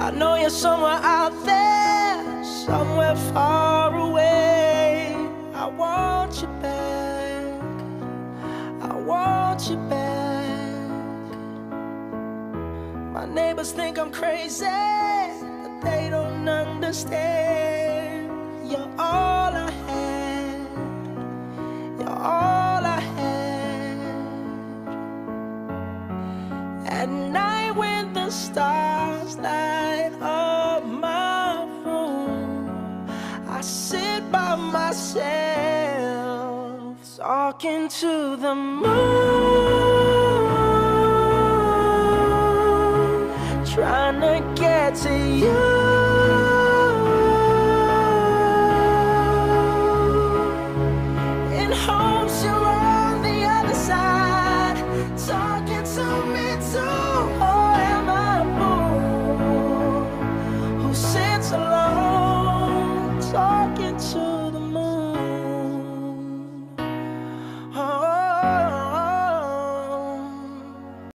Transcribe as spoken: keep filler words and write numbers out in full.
I know you're somewhere out there, somewhere far away. I want you back, I want you back. My neighbors think I'm crazy, but they don't understand. You're all I had, you're all I had. At night when the stars light up my room, I sit by myself, talking to the moon, trying to get to you.